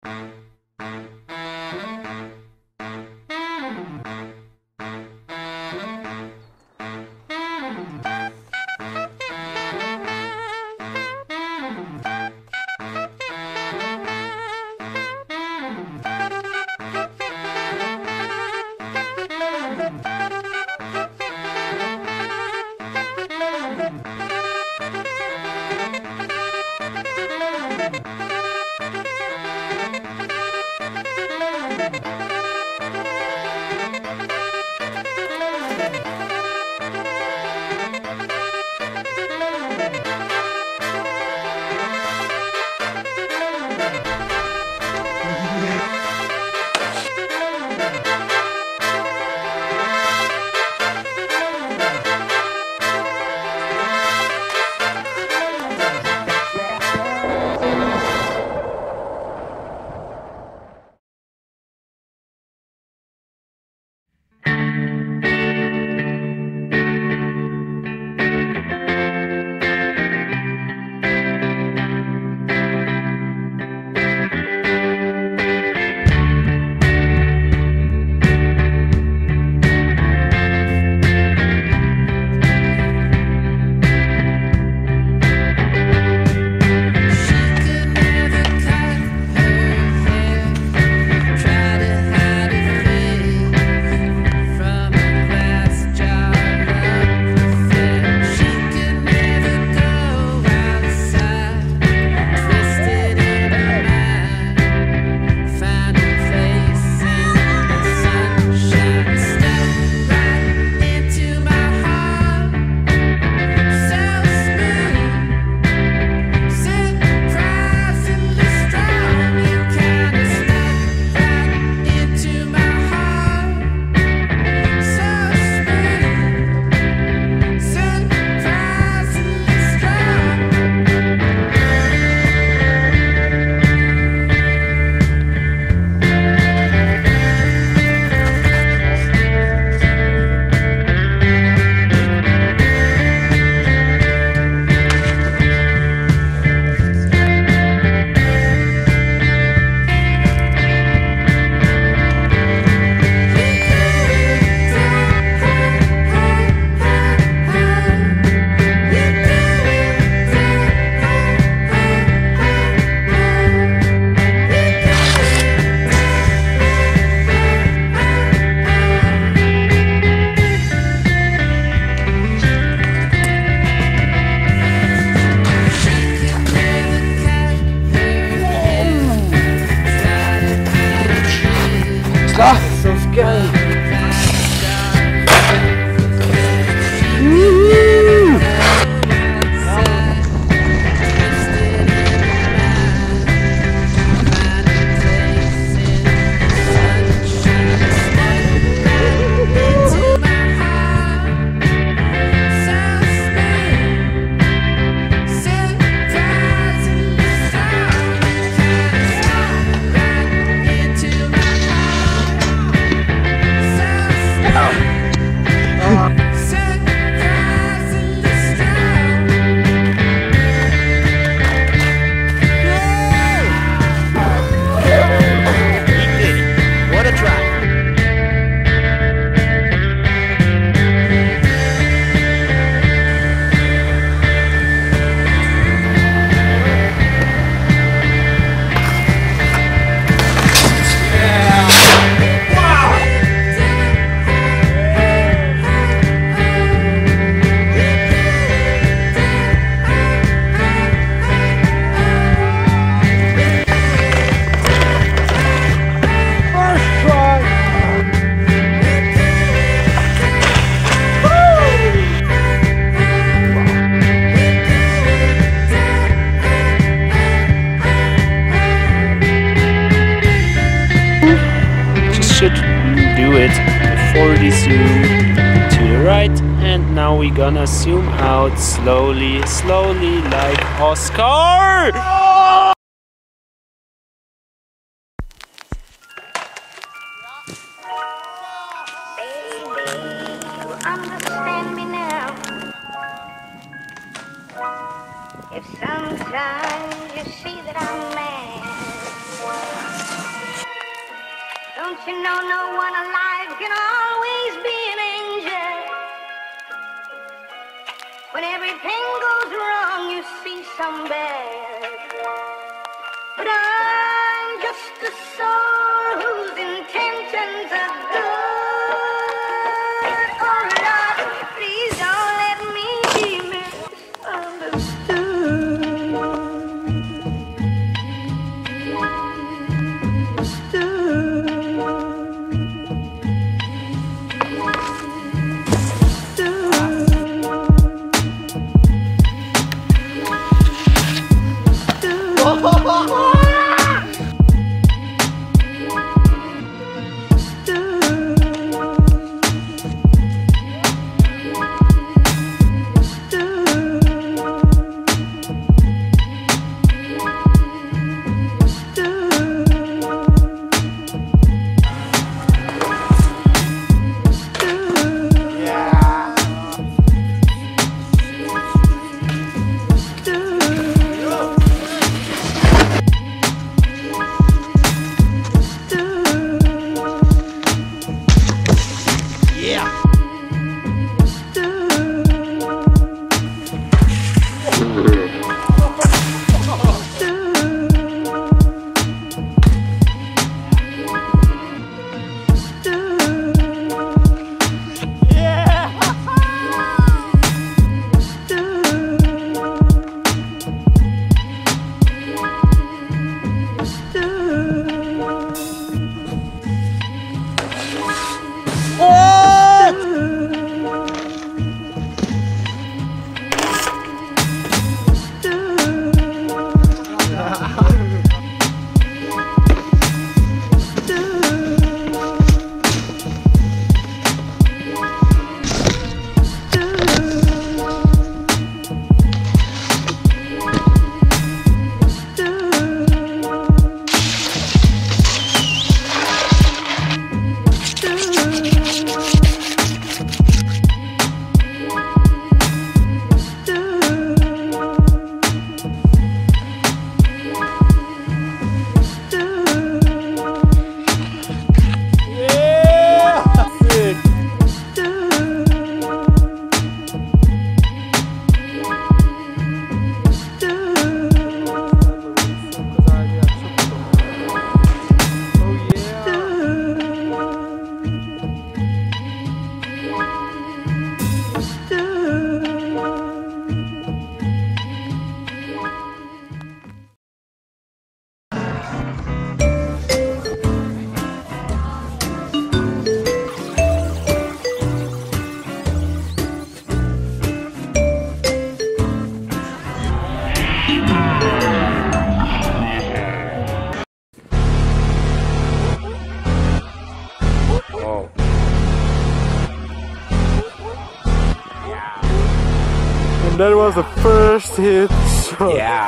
So scary. Should do it. 40 zoom to the right, and now we're gonna zoom out slowly, like Oscar! Baby, you understand me now. If sometimes you see that I'm mad, you know no one alive can always be an angel. When everything goes wrong, you see some bad. But I'm just a soul whose intentions are good. Oh Lord, please don't let me be And that was the first hit shot. Yeah.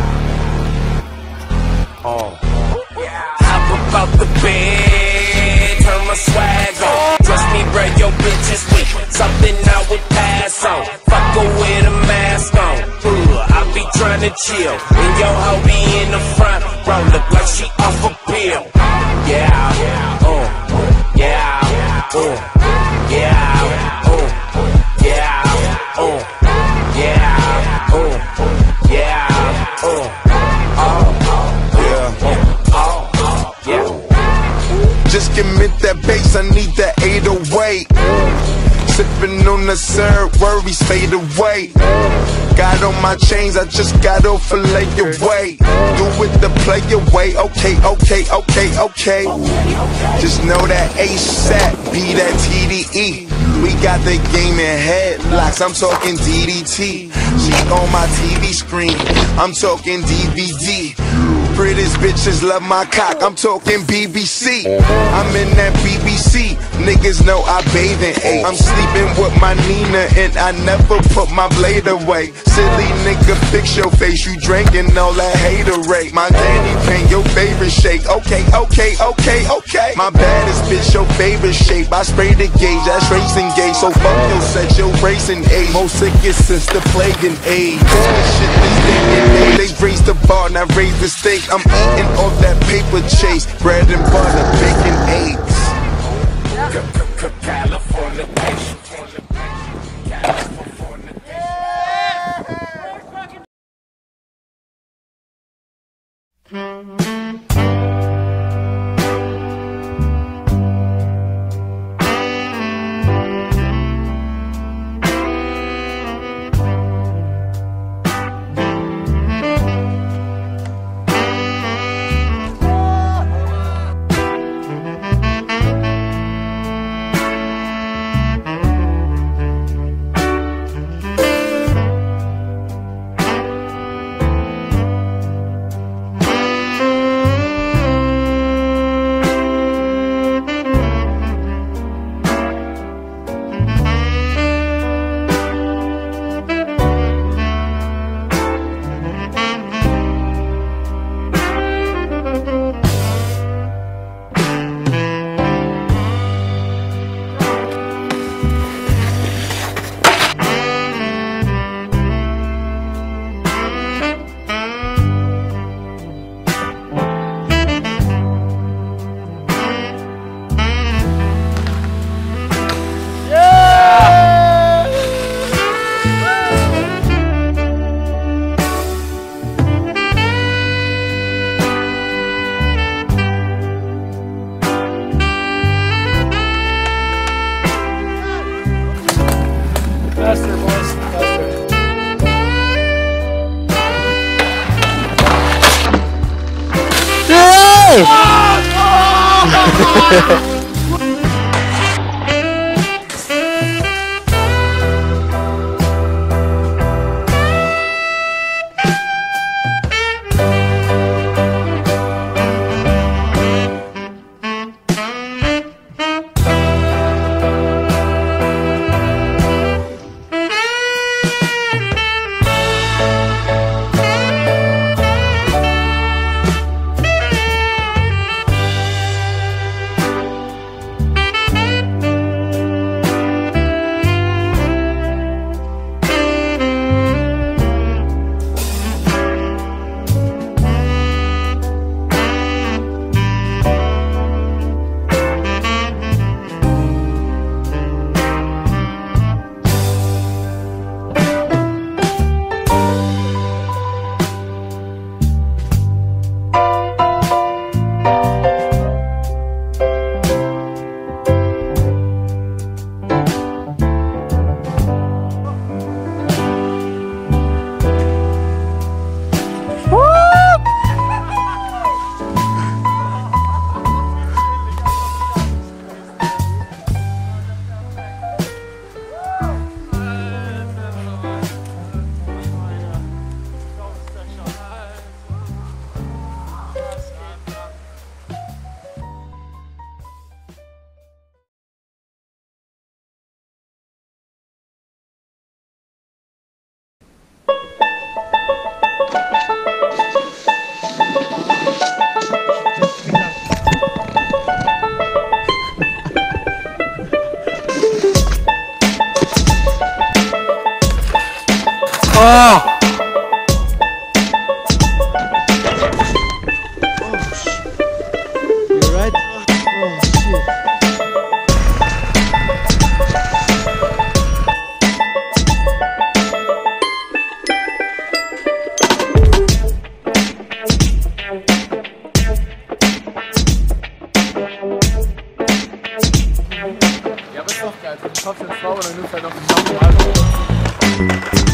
Oh. Hop about the bed, turn my swag on. Trust me, bro, your bitch is weak. Something I would pass on. Fuck her with a mask on. I be trying to chill. And your hoe be in the front row, look like she off a pill. Yeah. Yeah. Yeah. Yeah. Just give me that bass, I need that 808. Sippin' on the syrup, worries fade away. Got on my chains, I just got to fillet your way. Do it the play your way, okay. Just know that ASAP, be that TDE. We got the game in headlocks, I'm talking DDT. She on my TV screen, I'm talking DVD. Prettiest bitches love my cock, I'm talking BBC. I'm in that BBC, niggas know I bathe in A. I'm sleeping with my Nina and I never put my blade away. Silly nigga, fix your face, you drinking all that haterade. My candy paint, your favorite shake, okay. My baddest bitch, your favorite shape. I spray the gauge, that's racing gauge. So fuck your sex, your racing age. Most sickest since the plague and AIDS. Shit is thinking, they raised the bar, now raise the stake. I'm eating off that paper chase, bread and butter, bacon, eggs. California. Faster, boys, faster. Oh! You right? Oh shit. Ja, aber ist doch geil. Du schaffst den Frau und dann nimmst halt noch den Namen.